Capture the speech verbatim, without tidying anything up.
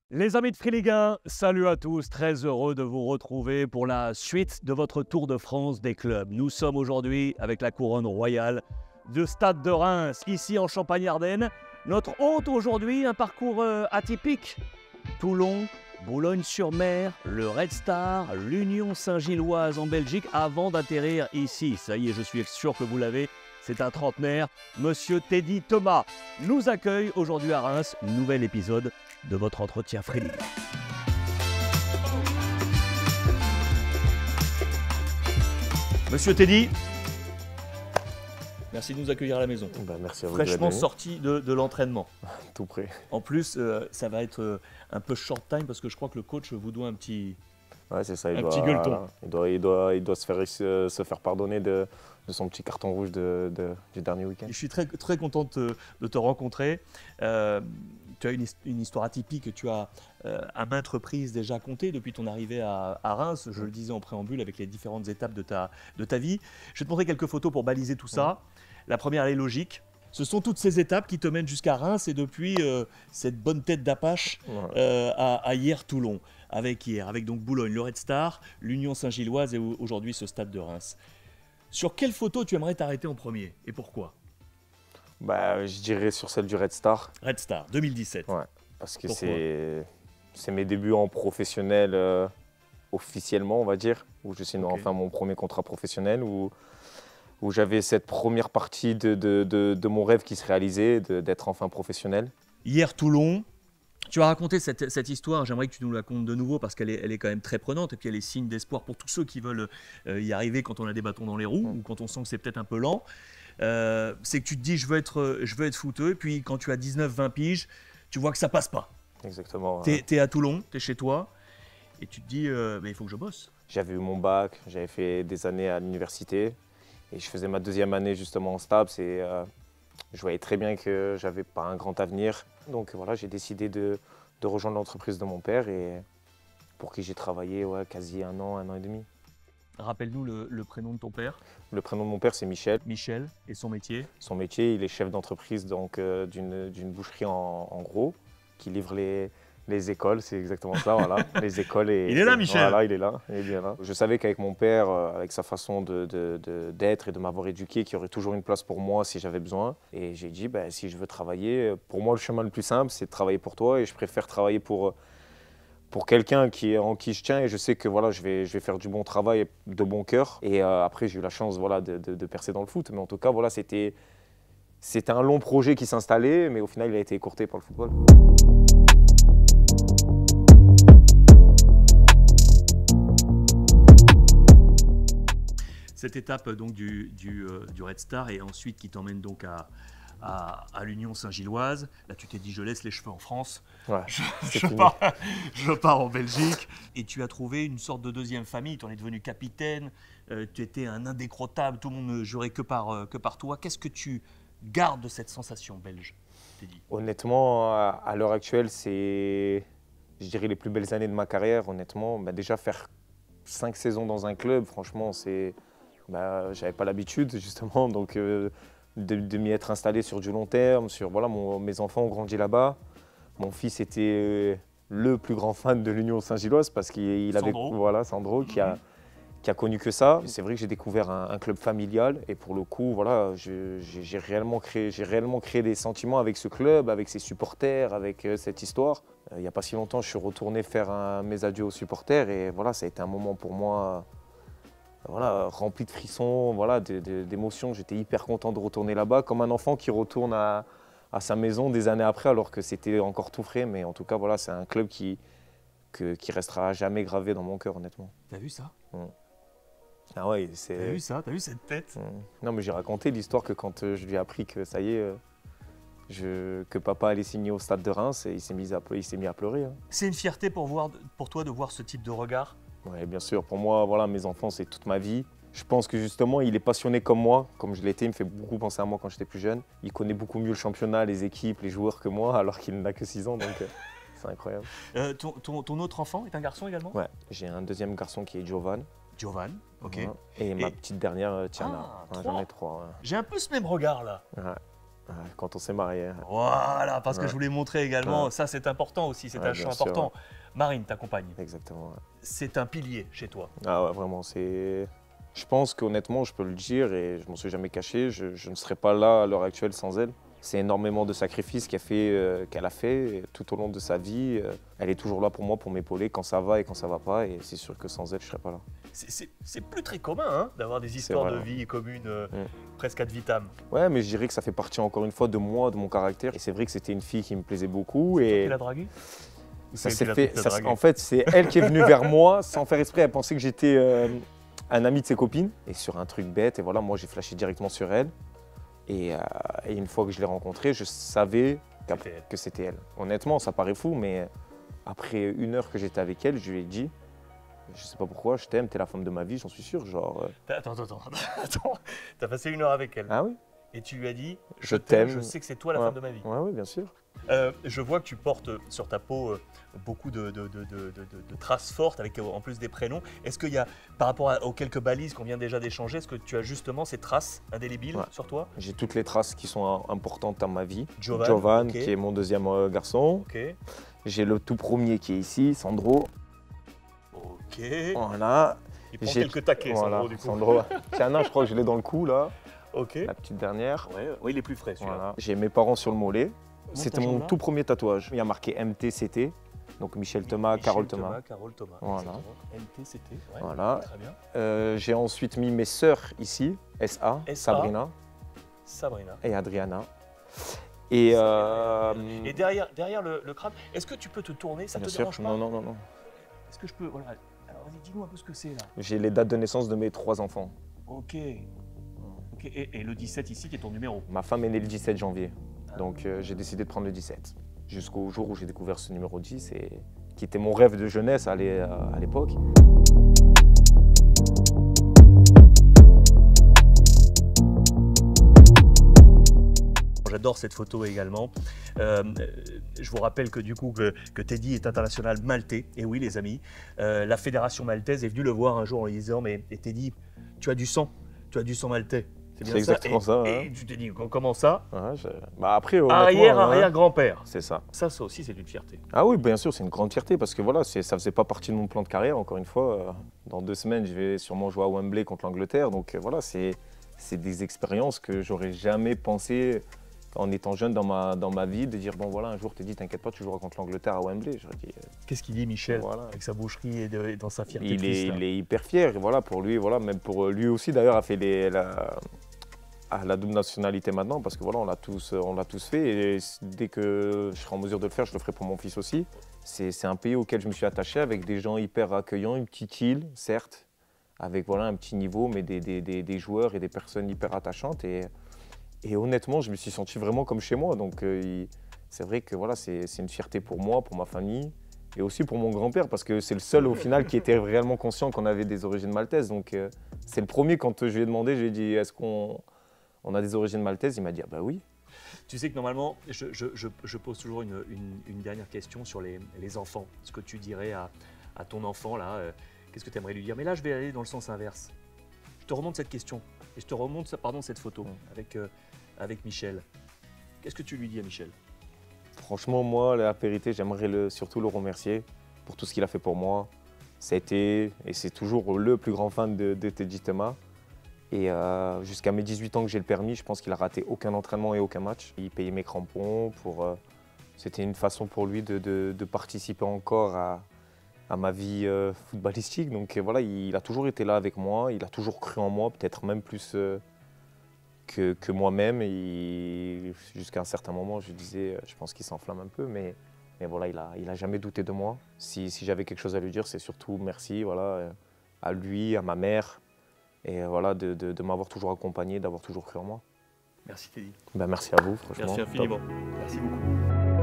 Les amis de Free Ligue un, salut à tous, très heureux de vous retrouver pour la suite de votre Tour de France des clubs. Nous sommes aujourd'hui avec la couronne royale du Stade de Reims, ici en Champagne-Ardenne. Notre hôte aujourd'hui, un parcours euh, atypique. Toulon, Boulogne-sur-Mer, le Red Star, l'Union Saint-Gilloise en Belgique avant d'atterrir ici. Ça y est, je suis sûr que vous l'avez. C'est un trentenaire, Monsieur Teddy Thomas, nous accueille aujourd'hui à Reims, nouvel épisode de votre entretien Free Ligue. Monsieur Teddy, merci de nous accueillir à la maison. Ben, merci à vous. Fraîchement sorti de, de l'entraînement. Tout prêt. En plus, euh, ça va être euh, un peu short time parce que je crois que le coach vous doit un petit, Ouais, c'est ça. Il un doit, petit gueuleton. Il doit, il doit, il doit se, faire, se, se faire pardonner de, de son petit carton rouge de, de, du dernier week-end. Je suis très, très content de te, de te rencontrer. Euh, tu as une, une histoire atypique que tu as euh, à maintes reprises déjà contée depuis ton arrivée à, à Reims. Je le disais en préambule avec les différentes étapes de ta, de ta vie. Je vais te montrer quelques photos pour baliser tout ça. Mmh. La première, elle est logique. Ce sont toutes ces étapes qui te mènent jusqu'à Reims et depuis euh, cette bonne tête d'Apache ouais. euh, à, à hier Toulon. Avec hier, avec donc Boulogne, le Red Star, l'Union Saint-Gilloise et aujourd'hui ce stade de Reims. Sur quelle photo tu aimerais t'arrêter en premier et pourquoi? Bah, je dirais sur celle du Red Star. Red Star, deux mille dix-sept. Ouais, parce que c'est mes débuts en professionnel euh, officiellement, on va dire, où je signe okay. enfin mon premier contrat professionnel, où, où j'avais cette première partie de, de, de, de mon rêve qui se réalisait, d'être enfin professionnel. Hier Toulon. Tu as raconté cette, cette histoire, j'aimerais que tu nous la contes de nouveau parce qu'elle est, elle est quand même très prenante et puis elle est signe d'espoir pour tous ceux qui veulent euh, y arriver quand on a des bâtons dans les roues mmh. ou quand on sent que c'est peut-être un peu lent. Euh, c'est que tu te dis je veux être, je veux être footeux et puis quand tu as dix-neuf vingt piges, tu vois que ça passe pas. Exactement. Tu es, t'es à Toulon, tu es chez toi et tu te dis euh, bah, il faut que je bosse. J'avais eu mon bac, j'avais fait des années à l'université et je faisais ma deuxième année justement en STAPS et euh, je voyais très bien que j'avais pas un grand avenir. Donc voilà, j'ai décidé de, de rejoindre l'entreprise de mon père et pour qui j'ai travaillé ouais, quasi un an, un an et demi. Rappelle-nous le, le prénom de ton père. Le prénom de mon père, c'est Michel. Michel, et son métier? Son métier, il est chef d'entreprise donc euh, d'une d'une boucherie en, en gros, qui livre les, les écoles, c'est exactement ça, voilà. Les écoles et, il est là, et, Michel. Voilà, il est là, il est bien là. Je savais qu'avec mon père, euh, avec sa façon de, de, de, d'être et de m'avoir éduqué, qu'il y aurait toujours une place pour moi si j'avais besoin. Et j'ai dit, bah, si je veux travailler, pour moi, le chemin le plus simple, c'est de travailler pour toi et je préfère travailler pour... pour quelqu'un qui, en qui je tiens et je sais que voilà, je, vais, je vais faire du bon travail de bon cœur. Et euh, après, j'ai eu la chance voilà, de, de, de percer dans le foot. Mais en tout cas, voilà, c'était un long projet qui s'installait, mais au final, il a été écourté par le football. Cette étape donc, du, du, euh, du Red Star et ensuite qui t'emmène donc à... à, à l'Union Saint-Gilloise. Là, tu t'es dit, je laisse les cheveux en France, ouais, je, je, pars, je pars en Belgique. Et tu as trouvé une sorte de deuxième famille, tu en es devenu capitaine, euh, tu étais un indécrottable, tout le monde ne jurait que par, euh, que par toi. Qu'est-ce que tu gardes de cette sensation belge, Teddy? Honnêtement, à, à l'heure actuelle, c'est, je dirais, les plus belles années de ma carrière. Honnêtement, bah, déjà faire cinq saisons dans un club, franchement, c'est, bah, j'avais pas l'habitude, justement, donc... Euh, de, de m'y être installé sur du long terme, sur, voilà, mon, mes enfants ont grandi là-bas. Mon fils était le plus grand fan de l'Union Saint-Gilloise parce qu'il avait, voilà, Sandro, mm-hmm. qui, a, qui a connu que ça. C'est vrai que j'ai découvert un, un club familial et pour le coup, voilà, j'ai réellement créé, j'ai réellement créé des sentiments avec ce club, avec ses supporters, avec euh, cette histoire. Euh, il n'y a pas si longtemps, je suis retourné faire un, mes adieux aux supporters et voilà, ça a été un moment pour moi... Voilà, rempli de frissons, voilà, d'émotions. J'étais hyper content de retourner là-bas, comme un enfant qui retourne à, à sa maison des années après, alors que c'était encore tout frais. Mais en tout cas, voilà, c'est un club qui, que, qui restera jamais gravé dans mon cœur, honnêtement. T'as vu ça? mmh. Ah ouais, c'est. T'as vu ça? T'as vu cette tête? mmh. Non, mais j'ai raconté l'histoire que quand euh, je lui ai appris que ça y est, euh, je, que papa allait signer au Stade de Reims, et il s'est mis à, il s'est mis à pleurer. Hein. C'est une fierté pour, voir, pour toi de voir ce type de regard? Oui, bien sûr. Pour moi, voilà, mes enfants, c'est toute ma vie. Je pense que justement, il est passionné comme moi, comme je l'étais. Il me fait beaucoup penser à moi quand j'étais plus jeune. Il connaît beaucoup mieux le championnat, les équipes, les joueurs que moi, alors qu'il n'a que six ans. Donc, euh, c'est incroyable. Euh, ton, ton, ton autre enfant est un garçon également? Ouais, j'ai un deuxième garçon qui est Jovan. Jovan, ok. Ouais. Et, Et ma petite dernière, Tiana. Ah, ouais, j'en ai trois. Ouais. J'ai un peu ce même regard là. Ouais. Quand on s'est marié. Voilà, parce que Ouais. je voulais montrer également, Ouais. ça c'est important aussi, c'est Ouais, un bien choix sûr, important. Marine, ta compagne, Exactement. Ouais. c'est un pilier chez toi. Ah ouais, vraiment, c'est. Je pense qu'honnêtement, je peux le dire et je m'en suis jamais caché, je, je ne serais pas là à l'heure actuelle sans elle. C'est énormément de sacrifices qu'elle fait, euh, qu'elle a fait tout au long de sa vie. Euh, elle est toujours là pour moi, pour m'épauler quand ça va et quand ça va pas. Et c'est sûr que sans elle, je serais pas là. C'est- C'est c'est plus très commun hein, d'avoir des histoires vrai, de ouais. vie communes euh, Mm. presque ad vitam. Ouais, mais je dirais que ça fait partie encore une fois de moi, de mon caractère. Et c'est vrai que c'était une fille qui me plaisait beaucoup. Toi Et qui l'as dragué ça Qui s'est l'a- fait. qui l'a ça- dragué en fait, c'est elle qui est venue vers moi sans faire exprès. Elle pensait que j'étais euh, un ami de ses copines. Et sur un truc bête, et voilà, moi j'ai flashé directement sur elle. Et, euh, et une fois que je l'ai rencontrée, je savais qu'ap- C'était elle. que c'était elle. Honnêtement, ça paraît fou, mais après une heure que j'étais avec elle, je lui ai dit, je sais pas pourquoi, je t'aime, t'es la femme de ma vie, j'en suis sûr. Genre, euh, Attends, attends, attends. attends. T'as passé une heure avec elle ah oui, et tu lui as dit je t'aime. je sais que c'est toi la Ouais. femme de ma vie. Ouais, oui, bien sûr. Euh, je vois que tu portes sur ta peau euh, beaucoup de, de- de- de- de- de- de traces fortes avec euh, en plus des prénoms. Est-ce qu'il y a, par rapport à- aux quelques balises qu'on vient déjà d'échanger, est-ce que tu as justement ces traces indélébiles Ouais. sur toi? J'ai toutes les traces qui sont euh, importantes dans ma vie. Jovan, Jovan, ok. qui est mon deuxième euh, garçon. Ok. J'ai le tout premier qui est ici, Sandro. Ok. Voilà. Il prend J'ai- quelques taquets, Voilà, Sandro, du coup. Sandro. Tiana, je crois que je l'ai dans le cou là, Ok. la petite dernière. Ouais, ouais, il est plus frais celui-là. Voilà. J'ai mes parents sur le mollet. Montre C'était ta mon jambe là. tout premier tatouage. Il y a marqué M T C T, donc Michel Thomas, Michel Carole Thomas. Carole Thomas. Voilà. exactement. M T C T. Ouais, Voilà. Très bien. Euh, J'ai ensuite mis mes sœurs ici, S A, S A. Sabrina Sabrina. et Adriana. Et euh, Et derrière, derrière le, le crâne, est-ce que tu peux te tourner? Ça bien te sûr, dérange pas? non, non, non, non. Est-ce que je peux? Voilà. Alors vas-y, dis-nous un peu ce que c'est là. J'ai les dates de naissance de mes trois enfants. Ok. Ok. Et, et le dix-sept ici qui est ton numéro. Ma femme est née le dix-sept janvier, donc euh, j'ai décidé de prendre le dix-sept. Jusqu'au jour où j'ai découvert ce numéro dix, et, qui était mon rêve de jeunesse à l'é- à l'époque. J'adore cette photo également. Euh, je vous rappelle que du coup que, que Teddy est international maltais. Et oui les amis, euh, la fédération maltaise est venue le voir un jour en lui disant mais et Teddy, tu as du sang, tu as du sang maltais. bien C'est exactement ça. ça, Et, ouais. et tu t'es dit comment ça? Ouais, je- bah après, honnêtement, Arrière hein, arrière grand-père. c'est ça. Ça, ça aussi c'est une fierté. Ah oui, bien sûr, c'est une grande fierté parce que voilà, c'est- ça faisait pas partie de mon plan de carrière. Encore une fois, euh, dans deux semaines, je vais sûrement jouer à Wembley contre l'Angleterre. Donc euh, voilà, c'est c'est des expériences que j'aurais jamais pensé en étant jeune dans ma, dans ma vie, de dire bon voilà, un jour, t'es dit, t'inquiète pas, tu joueras contre l'Angleterre à Wembley. J'aurais dit, euh, Qu'est-ce qu'il dit Michel Voilà. avec sa boucherie et, de- et dans sa fierté de il, fils, est, là. il est hyper fier. Et voilà, pour lui, voilà, même pour lui aussi d'ailleurs, a fait les, la, à la double nationalité maintenant parce que voilà, on l'a tous, on l'a tous fait. Et dès que je serai en mesure de le faire, je le ferai pour mon fils aussi. C'est c'est un pays auquel je me suis attaché avec des gens hyper accueillants, une petite île, certes, avec voilà, un petit niveau, mais des, des, des, des joueurs et des personnes hyper attachantes. Et, et honnêtement, je me suis senti vraiment comme chez moi. Donc euh, il- c'est vrai que voilà, c'est c'est une fierté pour moi, pour ma famille. Et aussi pour mon grand-père, parce que c'est le seul au final qui était réellement conscient qu'on avait des origines maltaises. Donc euh, c'est le premier, quand je lui ai demandé, je lui ai dit, est-ce qu'on on a des origines maltaises? Il m'a dit, ah bah oui. Tu sais que normalement, je, je- je- je pose toujours une, une- une dernière question sur les, les enfants. Ce que tu dirais à, à ton enfant, là, euh, qu'est-ce que tu aimerais lui dire? Mais là, je vais aller dans le sens inverse. Je te remonte cette question, et je te remonte pardon, cette photo Mm. avec, euh, avec Michel. Qu'est-ce que tu lui dis à Michel? Franchement, moi, la vérité, j'aimerais le, surtout le remercier pour tout ce qu'il a fait pour moi. C'était et c'est toujours le plus grand fan de, de Teddy Thomas. Et euh, jusqu'à mes dix-huit ans que j'ai le permis, je pense qu'il a raté aucun entraînement et aucun match. Il payait mes crampons. Pour, euh, c'était une façon pour lui de, de- de participer encore à, à ma vie euh, footballistique. Donc euh, voilà, il a toujours été là avec moi. Il a toujours cru en moi, peut-être même plus euh, que, que moi-même. Et jusqu'à un certain moment, je disais, euh, je pense qu'il s'enflamme un peu, mais, mais voilà, il n'a il a jamais douté de moi. Si, si j'avais quelque chose à lui dire, c'est surtout merci, voilà, euh, à lui, à ma mère. Et euh, voilà, de, de- de m'avoir toujours accompagné, d'avoir toujours cru en moi. Merci Teddy. Ben, merci à vous, franchement. Merci Top. infiniment. Merci beaucoup.